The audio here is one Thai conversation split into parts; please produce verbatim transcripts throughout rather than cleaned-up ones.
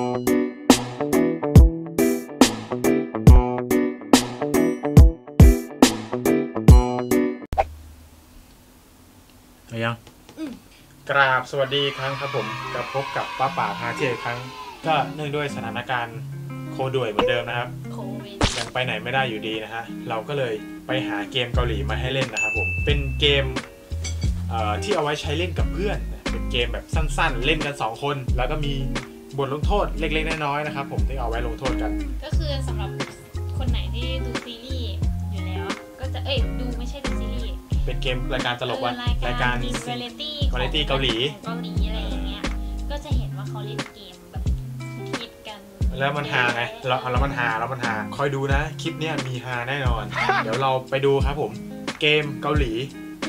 ยังกราบสวัสดีครั้งครับผมกับพบกับป้าป่าพาเที่ยวอีกครั้งก็เนื่องด้วยสถานการณ์โคด่วยเหมือนเดิมนะครับยังไปไหนไม่ได้อยู่ดีนะฮะเราก็เลยไปหาเกมเกาหลีมาให้เล่นนะครับผมเป็นเกมที่เอาไว้ใช้เล่นกับเพื่อนเป็นเกมแบบสั้นๆเล่นกันสองคนแล้วก็มีบทลงโทษเล็กๆน้อยๆนะครับผมที่เอาไว้ลงโทษกันก็คือสำหรับคนไหนที่ดูซีรีส์อยู่แล้วก็จะเอ้ยดูไม่ใช่ดูซีรีส์เป็นเกมรายการตลกว่ารายการวาไรตี้วาไรตี้เกาหลีเกาหลีอะไรอย่างเงี้ยก็จะเห็นว่าเขาเล่นเกมแบบคิดกันแล้วมันฮาไงเราแล้วมันฮาแล้วมันฮาคอยดูนะคลิปเนี้ยมีฮาแน่นอน เดี๋ยวเราไปดูครับผมเกมเกาหลี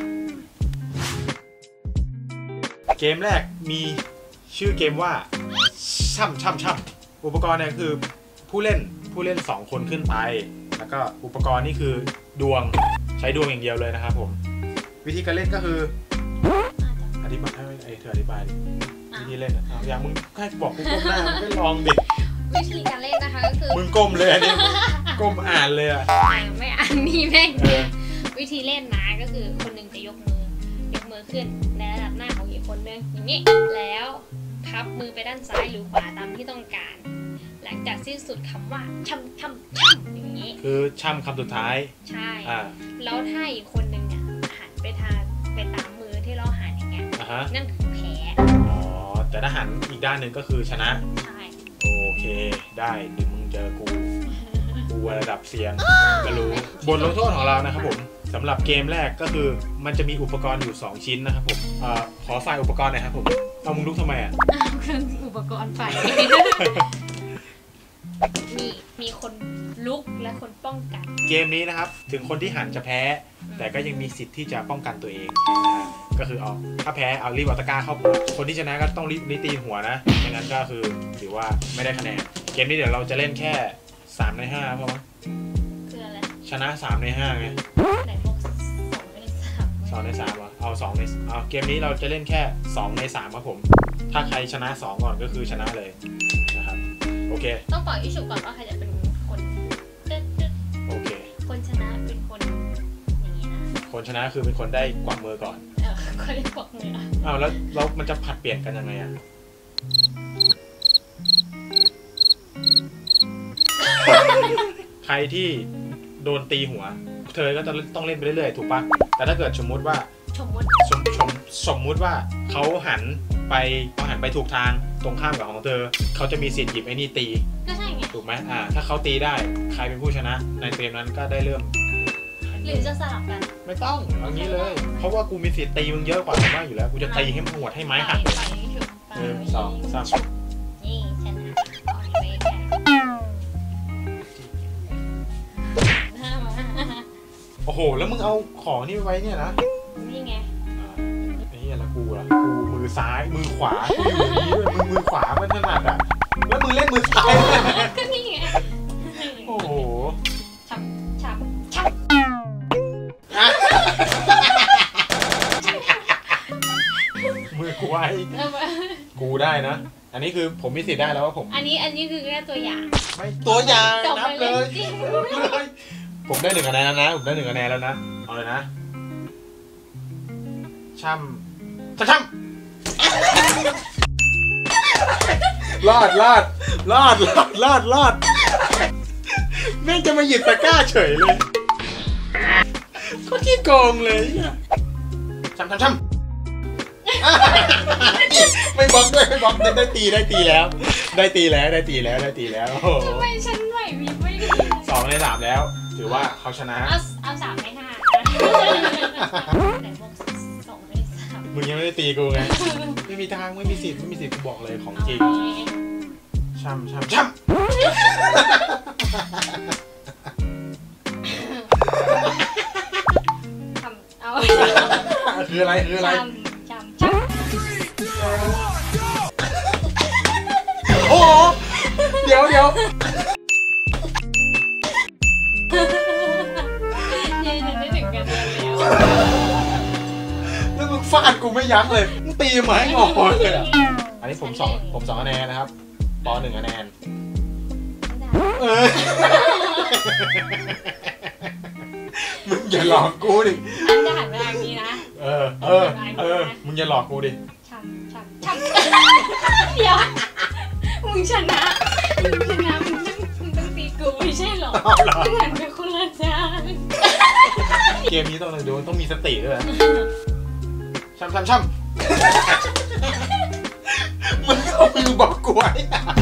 เกมแรกมีชื่อเกมว่าช่ำช่ำช่ำอุปกรณ์เนี่ยคือผู้เล่นผู้เล่นสองคนขึ้นไปแล้วก็อุปกรณ์นี่คือดวงใช้ดวงอย่างเดียวเลยนะครับผมวิธีการเล่นก็คืออธิบายให้ไอ้เธออธิบายดิวิธีเล่นอ่ะอย่างมึงแค่บอกกูก้มหน้ามึงไม่ลองดิวิธีการเล่นนะคะก็คือมึงก้มเลยอันนี้ก้มอ่านเลยอ่ะไม่อ่านนี่แม่งวิธีเล่นนะก็คือคนหนึ่งจะยกมือยกมือขึ้นในระดับหน้าของอีกคนนึงอย่างนี้แล้วพับมือไปด้านซ้ายหรือขวาตามที่ต้องการหลังจากสิ้นสุดคำว่าช่ำช่ำช่ำอย่างนี้คือช่ำคำสุดท้ายใช่แล้วถ้าอีกคนนึงเนี่ยหันไปทางไปตามมือที่เราหันอย่างเงี้ยนั่นคือแพ้อ๋อแต่ถ้าหันอีกด้านหนึ่งก็คือชนะใช่โอเคได้เดี๋ยวมึงเจอกูกูระดับเซียนก็รู้บทลงโทษของเรานะครับผมสำหรับเกมแรกก็คือมันจะมีอุปกรณ์อยู่สองชิ้นนะครับผมเอ่อขอไฟล์อุปกรณ์หน่อยครับผมเอามึงลุกทำไมอ่ะเครื่องอุปกรณ์ไฟมีมีคนลุกและคนป้องกันเกมนี้นะครับถึงคนที่หันจะแพ้แต่ก็ยังมีสิทธิ์ที่จะป้องกันตัวเองก็คือเอาถ้าแพ้เอารีบเอาตะกร้าเข้าคนที่ชนะก็ต้องรีบรีบตีหัวนะไม่งั้นก็คือถือว่าไม่ได้คะแนนเกมนี้เดี๋ยวเราจะเล่นแค่สามในห้าเพราะมั้งคืออะไรชนะสามในห้าไงไหนบอกสองในสามสองในสามอ่ะเอาสองในเอาเกมนี้เราจะเล่นแค่สองในสามครับผมถ้าใครชนะสองก่อนก็คือชนะเลยนะครับโอเคต้องปล่อยอิชุก่อนว่าใครจะเป็นคนโอเคคนชนะเป็นคนอย่างนี้นะคนชนะคือเป็นคนได้กวักมือก่อนเออคนได้กวักมืออ้าวแล้วแล้วมันจะผัดเปลี่ยนกันยังไงอ่ะใครที่โดนตีหัวเธอก็จะต้องเล่นไปเรื่อยๆถูกปะแต่ถ้าเกิดสมมุติว่าสมมติสมสมสมมุติว่าเขาหันไปเขาหันไปถูกทางตรงข้ามกับของเธอเขาจะมีสิทธิ์หยิบไอ้นี่ตีก็ใช่ไงถูกไหมอ่าถ้าเขาตีได้ใครเป็นผู้ชนะในเกมนั้นก็ได้เริ่มหรือจะสลับกันไม่ต้องเอางี้เลยเพราะว่ากูมีสิทธิ์ตีมึงเยอะกว่าผมากอยู่แล้วกูจะตีให้มึงหวดให้ไม้หักหนึ่งสองสามนี่ชนะโอ้โหแล้วมึงเอาของนี่ไว้เนี่ยนะนี่ไงนี่แล้วกูล่ะกูมือซ้ายมือขวากูอยู่อย่างนี้ด้วยมือมือขวามันถนัดอ่ะแล้วมึงเล่นมือซ้ายก็นี่ไงโอ้โหชับชับชับมือกูไว้กูได้นะอันนี้คือผมมีสิทธิ์ได้แล้วว่าผมอันนี้อันนี้คือแค่ตัวอย่างไม่ตัวอย่างนับเลยผมได้หนึ่งคะแนนแล้วนะผมได้หนึ่งคะแนนแล้วนะเอาเลยนะช่ำช่ำรอดรอดรอดรอดรอดรอดแม่งจะมาหยิบตะกร้าเฉยเลยก็ขี้โกงเลยช่ำช่ำช่ำไม่บล็อกด้วยไม่บล็อกได้ตีได้ตีแล้วได้ตีแล้วได้ตีแล้วได้ตีแล้วทำไมฉันไหวมีไม่ดีสองในสามแล้วถือว่าเขาชนะเอาเอาสามในห้าไหนบอกสองในสามมึงยังไม่ได้ตีกูไงไม่มีทางไม่มีสิทธิ์ไม่มีสิทธิ์กูบอกเลยของจริงช่ำช่ำช่ำทำเอาคืออะไรคืออะไรช่ำช่ำโอ้โหเดี๋ยวเดี๋ยวแล้วมึงฟาดกูไม่ยั้งเลยมึงตีมาให้งอเลยอ่ะอันนี้ผมสองผมสองคะแนนนะครับปหนึ่งคะแนนไม่ได้เออมึงอย่าหลอกกูดิฉันจะหันไปทางนี้นะเออเออเออมึงอย่าหลอกกูดิช่ำช่ำช่ำเดี๋ยวมึงชนะมึงชนะมึงต้องมึงต้องตีกูไม่ใช่หรอมึงหันไปคนละทางเกมนี้ต้องเลยดูต้องมีสติด้วยช่ำช่ำช่ำมึงเอามือบอกกูไว้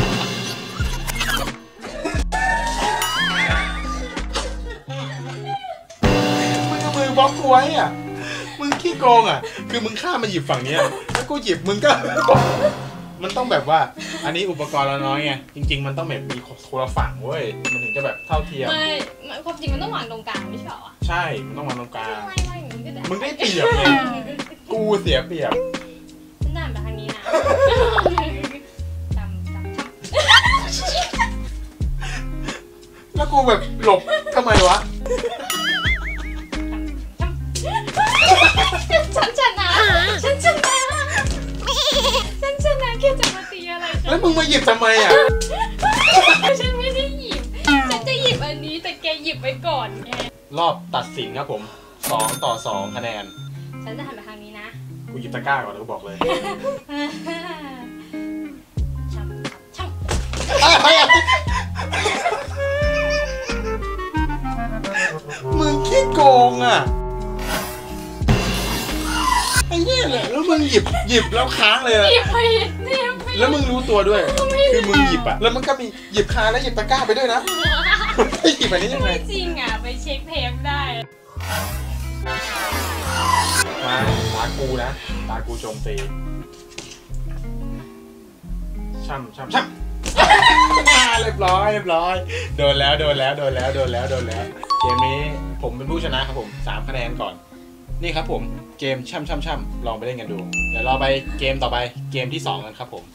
มึงเอามือบอกกูไว้อ่ะมึงขี้โกงอ่ะคือมึงข้ามมาหยิบฝั่งนี้แล้วกูหยิบมึงก็มันต้องแบบว่าอันนี้อุปกรณ์เราน้อยไงจริงๆมันต้องแบบมีคนละฝั่งเว้ยมันถึงจะแบบเท่าเทียมไม่ความจริงมันต้องวางตรงกลางไม่ใช่หรอใช่มันต้องวางตรงกลางไม่ไม่มึงก็ได้มึงได้เปรียบเลยกูเสียเปรียบฉันด่านไปทางนี้นะจำจำจำแล้วกูแบบหลบทำไมวะฉันชนะฉันชนะฉันชนะแค่จะมาตีอะไรแล้วมึงมาหยิบทำไมอ่ะฉันไม่ได้หยิบฉันจะหยิบอันนี้แต่แกหยิบไปก่อนไงรอบตัดสินครับผมสองต่อสองคะแนนฉันจะหันไปทางนี้นะกูหยิบตะกร้าก่อนแล้วกูบอกเลยช่ำช่ำมึงขี้โกงอ่ะไอ้เนี่ยแหละแล้วมึงหยิบหยิบแล้วค้างเลยอะแล้วมึงรู้ตัวด้วยคือมึงหยิบอ่ะแล้วมันก็มีหยิบค้างแล้วหยิบตะกร้าไปด้วยนะไม่หยิบแบบนี้ยังไงไม่จริงอ่ะไปเช็คเทปได้มาตากูนะตากูโจมตีช่ำช่ำช่ำเรียบร้อยเรียบร้อยโดนแล้วโดนแล้วโดนแล้วโดนแล้วโดนแล้วเกมนี้ผมเป็นผู้ชนะครับผมสามคะแนนก่อนนี่ครับผมเกมช่ำช่ำช่ำลองไปเล่นกันดูเดี๋ยวเราไปเกมต่อไปเกมที่สองกันครับผม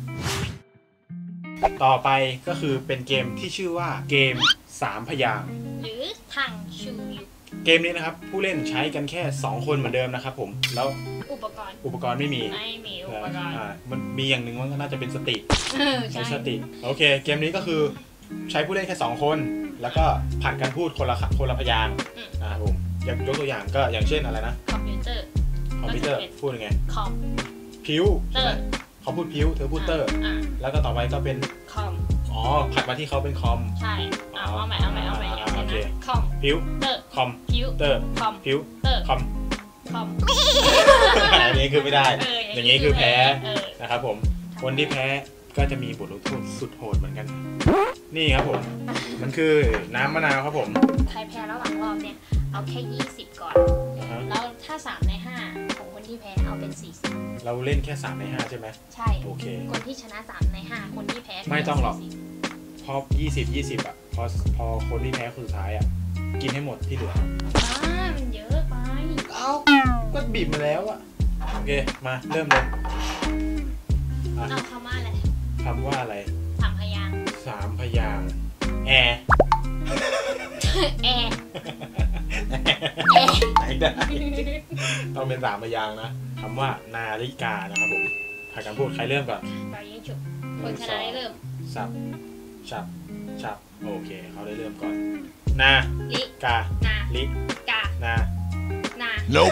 ต่อไปก็คือเป็นเกมที่ชื่อว่าเกมสามพยางค์หรือทางชูยุเกมนี้นะครับผู้เล่นใช้กันแค่สองคนเหมือนเดิมนะครับผมแล้วอุปกรณ์อุปกรณ์ไม่มีไม่มีอุปกรณ์มันมีอย่างหนึ่งมันก็น่าจะเป็นสติใช้สติโอเคเกมนี้ก็คือใช้ผู้เล่นแค่สองคนแล้วก็ผัดกันพูดคนละคนละพยางค์นะครับผมยกตัวอย่างก็อย่างเช่นอะไรนะคอมพิวเตอร์คอมพิวเตอร์พูดยังไงคอมพิ้วใช่ไหมเขาพูดพิ้วเธอพูดเตอร์แล้วก็ต่อไปก็เป็นคอมอ๋อผัดมาที่เขาเป็นคอมใช่เอาเอาใหม่เอาใหม่เอาใหม่โอเคคอมพิ้วเตอร์คอมพิ้วเตอร์คอมพิ้วเตอร์คอมคอมอันนี้คือไม่ได้อย่างนี้คือแพ้นะครับผมคนที่แพ้ก็จะมีบทลงโทษสุดโหดเหมือนกันนี่ครับผมมันคือน้ำมะนาวครับผมใครแพ้ระหว่างรอบเนี่ยเอาแค่ยี่สิบก่อนแล้วถ้าสามในห้าของคนที่แพ้เอาเป็นสี่สิบเราเล่นแค่สามในห้าใช่ไหมใช่โอเคคนที่ชนะสามในห้าคนที่แพ้ไม่ต้องหรอกพอยี่สิบยี่สิบอ่ะพอพอคนที่แพ้คนสุดท้ายอ่ะกินให้หมดที่เหลืออ่ามันเยอะไปเอ้าก็บีบมาแล้วอ่ะโอเคมาเริ่มเลยเอาคำว่าอะไรคำว่าอะไรสามพยางสามพยางแอร์แอร์ไหนได้ต้องเป็นสามพยางนะคำว่านาฬิกานะครับผมใครกันพูดใครเริ่มก่อนไปยิ่งฉุบคนชนะได้เริ่มสับฉับฉับโอเคเขาได้เริ่มก่อนนาลิกานาลิกานานา Nope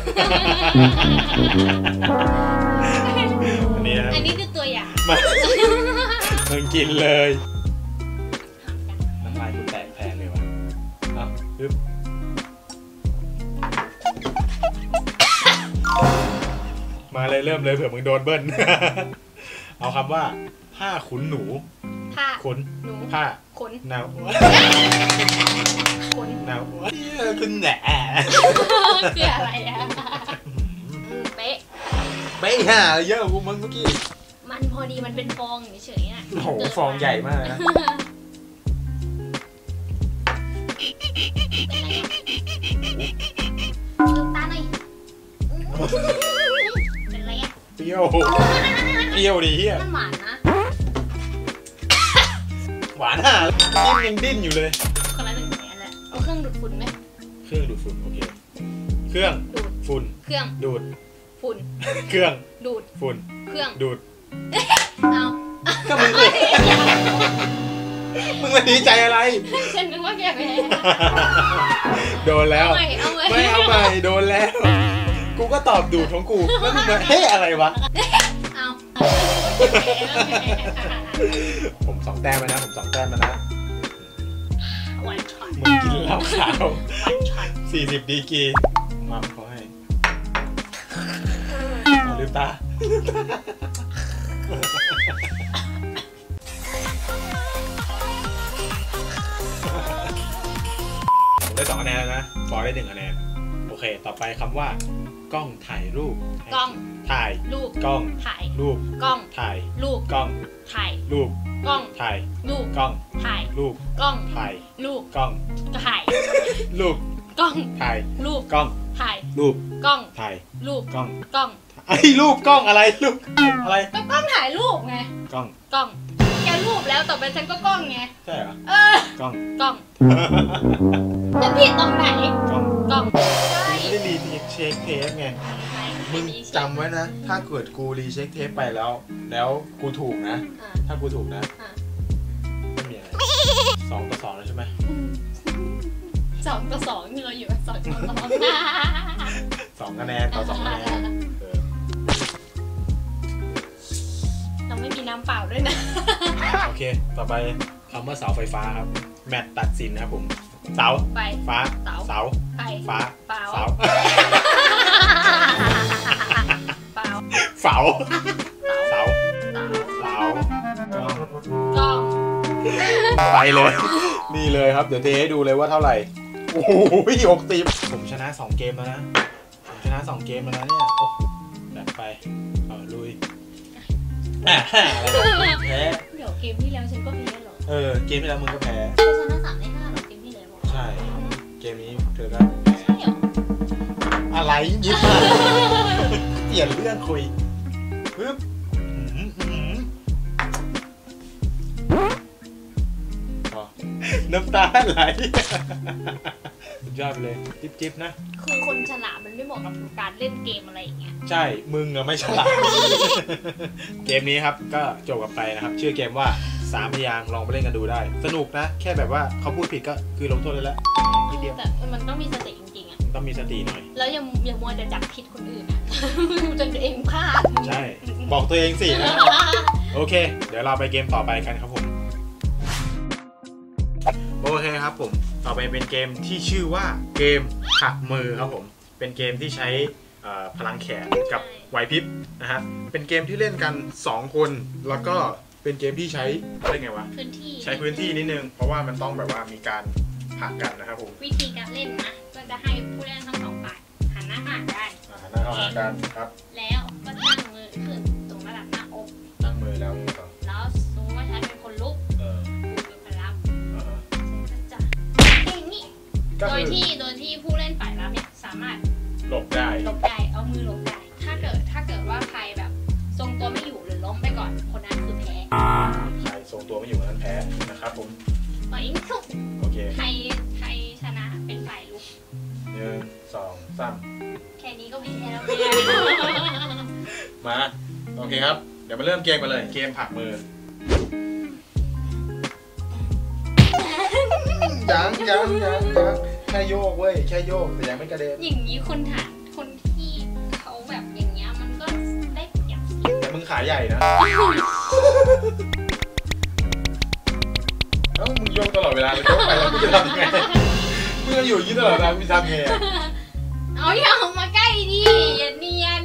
อันนี้อันนี้คือตัวอย่างมึงกินเลยน้ำลายกูแตกแทนเลยวะเอาปึ๊บมาเลยเริ่มเลยเผื่อมึงโดนเบิ้ลเอาคำว่าผ้าขนหนูผ้าขนหนูผ้าขนหนาวขนหนาวคุณแหนเสียอะไรอ่ะเป๊ะเป๊ะฮะเยอะกูมึงเมื่อกี้มันพอดีมันเป็นฟองเฉยๆอ่ะโอ้โหฟองใหญ่มากนะลืมตาหน่อยเป็นไรอ่ะเปรี้ยวเปรี้ยวดีเฮียมันหวานนะหวานอ่ะดิ้นยังดิ้นอยู่เลยคนละหนึ่งแสนแล้วเอาเครื่องดูดฝุ่นไหมเครื่องดูดฝุ่นโอเคเครื่องดูดฝุ่นเครื่องดูดฝุ่นเครื่องดูดฝุ่นเครื่องดูดเอาก็มึงเคยไม่ดีใจอะไรฉันนึกว่าแกแพ้โดนแล้วไม่เอาใหม่ไม่เอาใหม่โดนแล้วกูก็ตอบดูดของกูแล้วมึงมาเฮ้อะไรวะเอาผมสองแต้มแล้วนะผมสองแต้มแล้วนะวันช็อตมึงกินเหล้าขาวสี่สิบดีกรีมาเขาให้ลืมตาผมได้สองคะแนนแล้วนะบอลได้หนึ่งคะแนนโอเคต่อไปคำว่ากล้องถ่ายรูปกล้องถ่ายรูปกล้องถ่ายรูปกล้องถ่ายรูปกล้องถ่ายรูปกล้องถ่ายรูปกล้องถ่ายรูปกล้องถ่ายรูปกล้องถ่ายรูปกล้องถ่ายรูปกล้องถ่ายรูปกล้องถ่ายรูปกล้องกล้องไอ้รูปกล้องอะไรรูปอะไรก็กล้องถ่ายรูปไงกล้องกล้องแกรูปแล้วต่อไปฉันก็กล้องไงใช่เหรอเออกล้องกล้องจะผิดตรงไหนกล้องกล้องไม่ได้รีเช็คเทปไงมึงจำไว้นะถ้าเกิดกูรีเช็คเทปไปแล้วแล้วกูถูกนะถ้ากูถูกนะไม่มีอะไรสองต่อสองแล้วใช่ไหมสองต่อสองนี่เราอยู่สองต่อสองสองคะแนนต่อสองคะแนนเราไม่มีน้ำเปล่าด้วยนะโอเคต่อไปคำว่าเสาไฟฟ้าครับแมตต์ตัดสินนะครับผมเสาไฟฟ้าเสาเสาฟ้าเปล่าเสาเปล่าเสาเสาเสากล้องไปเลยนี่เลยครับเดี๋ยวเทให้ดูเลยว่าเท่าไหร่โอ้โหหกสิบผมชนะสองเกมแล้วนะผมชนะสองเกมแล้วนะเนี่ยโอ้แบบไปเอาลุยอ่ะแพ้เดี๋ยวเกมที่แล้วฉันก็แพ้หรอเออเกมที่แล้วมึงก็แพ้เธอชนะสามในห้าหรอเกมที่แล้วใช่เกมนี้เธอก็ใช่หรออะไรยิบมาเปลี่ยนเรื่องคุยปึ๊บน้ำตาไหลสุดยอดเลยจิ๊บจิ๊บนะคือคนฉลาดมันไม่เหมาะกับการเล่นเกมอะไรอย่างเงี้ยใช่มึงอะไม่ฉลาดเกมนี้ครับก็จบกันไปนะครับชื่อเกมว่าสามพยางค์ลองไปเล่นกันดูได้สนุกนะแค่แบบว่าเขาพูดผิดก็คือลงโทษเลยแล้วนิดเดียวแต่มันต้องมีสติจริงๆอ่ะต้องมีสติหน่อยแล้วยังยังมัวแต่จับผิดคนอื่นจนตัวเองพลาดใช่บอกตัวเองสินะโอเคเดี๋ยวเราไปเกมต่อไปกันครับผมโอเคครับผมต่อไปเป็นเกมที่ชื่อว่าเกมหักมือครับผมเป็นเกมที่ใช้พลังแขนกับไหวพริบนะฮะเป็นเกมที่เล่นกันสองคนแล้วก็เป็นเกมที่ใช้อะไรไงวะพื้นที่ใช้พื้นที่นิดนึงเพราะว่ามันต้องแบบว่ามีการหักกันนะครับผมวิธีการเล่นนะก็จะให้ผู้เล่นทั้งสองฝ่ายหันหน้าหากันหันหน้าเข้าหากันครับแล้วก็ตั้งมือขึ้นตรงระดับหน้าอกตั้งมือแล้วแล้วสมมติว่าฉันเป็นคนลุกโดยที่โดยที่ผู้เล่นฝ่ายรับเนี่ยสามารถหลบได้หลบได้เอามือหลบได้ถ้าเกิดถ้าเกิดว่าใครแบบทรงตัวไม่อยู่หรือล้มไปก่อนคนนั้นคือแพ้ใครทรงตัวไม่อยู่คนนั้นแพ้นะครับผมปล่อยทุกโอเคใครใครชนะเป็นฝ่ายลุกหนึ่งสองสามแค่นี้ก็แพ้แล้วมาโอเคครับเดี๋ยวมาเริ่มเกมกันเลยเกมผักมือยังยังยังยังแค่โยกเว้ยแค่โยกแต่ยังไม่กระเด็นอย่างนี้คนฐานคนที่เขาแบบอย่างเงี้ยมันก็ได้อย่างแต่มึงขาใหญ่นะแล้วมึงโยกตลอดเวลาเลยโยกไปแล้วมึงจะทำยังไงมึงจะอยู่ยี่ตลอดเวลามึงทำไงเอาอย่ามาใกล้ดิอย่าเนียน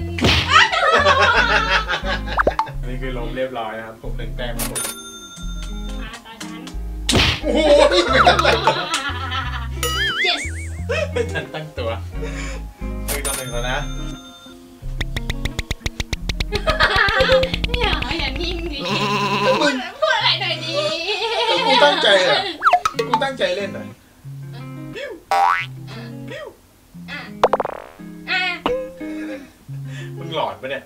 อันนี้คือลงเรียบร้อยนะครับผมหนึ่งแต้มครับผมมาตาฉันโอ้โหไม่ทันตั้งตัว yes ไม่ทันตั้งตัวหนึ่งต่อหนึ่งแล้วนะอย่าอย่านิ่งดิพูดพูดอะไรหน่อยดิกูตั้งใจอ่ะกูตั้งใจเล่นหน่อยปิ้วปิ้วอ่ะอ่ะมึงหลอนปะเนี่ย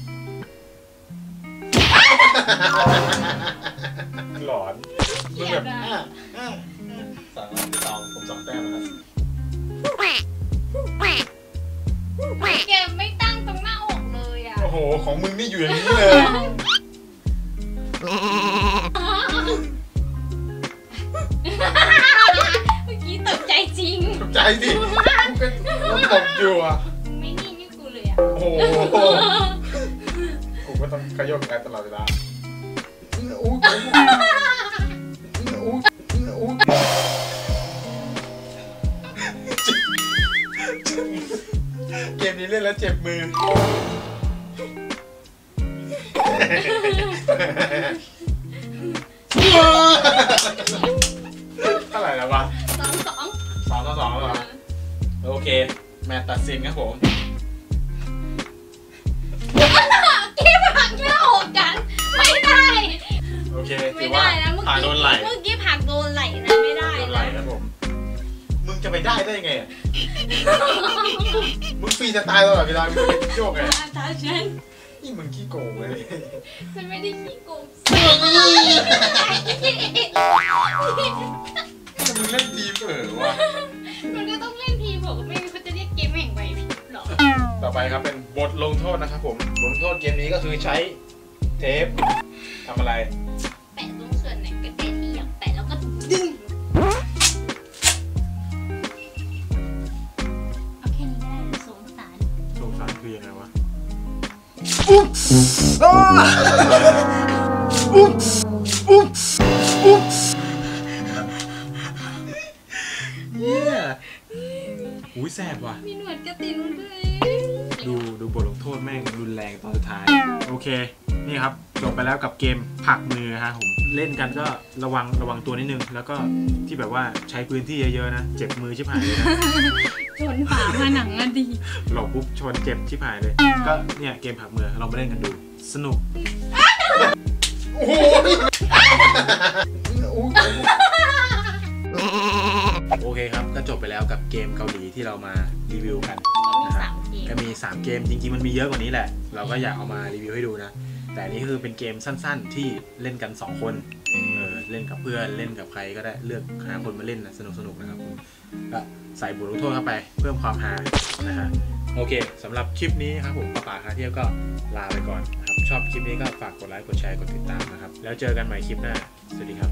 หลอนมึงแบบสองสองผมสองแต้มนะครับแกไม่ตั้งตรงหน้าอกเลยอ่ะโอ้โหของมึงนี่อยู่อย่างนี้เลยจริงตกใจดิกูก็แล้วตบอยู่อ่ะไม่นิ่งนี่กูเลยอ่ะโอ้โหกูก็ต้องขยมกันตลอดเวลาอู้อู้อู้เกมนี้เล่นแล้วเจ็บมือเท่าไหร่แล้ววะสองสองสองต่อสองแล้วเหรอโอเคแมตช์ตัดสินครับผมเก็บผักไม่ออกกันไม่ได้โอเคถืไม่อว่าได้นะเมื่อผ่านกี้โดนไหลเมื่อกี้ผักโดนไหลนะไม่ได้โดนไหลนะครับผมมึงจะไปได้ได้ยังไงอะมึงฟรีจะตายตลอดเวลามึงเป็นโยกไงตาฉันนี่มึงขี้โกงเลยฉันไม่ได้ขี้โกงถ้ามึงเล่นทีมเออวะมันก็ต้องเล่นทีบอกว่าไม่งั้นเขาจะเรียกเกมแห่งไหวพริบหรอต่อไปครับเป็นบทลงโทษนะครับผมบทลงโทษเกมนี้ก็คือใช้เทปทำอะไรแปะตรงส่วนไหนก็แปะที่อยากแปะแล้วก็ดึงเอาแค่นี้ได้สงสารสงสารคือยังไงวะเนี่ยอุ้ยแสบว่ะมีหนวดกระตินด้วยดูดูบทลงโทษแม่งรุนแรงตอนสุดท้ายโอเคนี่ครับจบไปแล้วกับเกมผลักมือฮะผมเล่นกันก็ระวังระวังตัวนิดนึงแล้วก็ที่แบบว่าใช้พื้นที่เยอะๆนะเจ็บมือชิบหายเลยนะชนฝาผนังอะดีหลบปุ๊บชนเจ็บชิบหายเลยก็เนี่ยเกมผลักมือเรามาเล่นกันดูสนุกโอ้โหโอเคครับก็จบไปแล้วกับเกมเกาหลีที่เรามารีวิวกันมีนะคสารับมเกมก็มีสามเกมจริงๆมันมีเยอะกว่านี้แหละเราก็อยากเอามารีวิวให้ดูนะแต่นี่คือเป็นเกมสั้นๆที่เล่นกันสองคนเออเล่นกับเพื่อนเล่นกับใครก็ได้เลือกหาคนมาเล่นนะสนุกๆนะครับผมก็ใส่บทลงโทษเข้าไปเพิ่มความฮานะฮะโอเคสำหรับคลิปนี้ครับผมป้าป๋าคาเที่ยวก็ลาไปก่อนนะครับชอบคลิปนี้ก็ฝากกดไลค์กดแชร์กดติดตามนะครับแล้วเจอกันใหม่คลิปหน้าสวัสดีครับ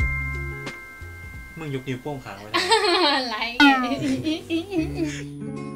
มึงยกนิ้วโป้งค้างไว้นะอะไร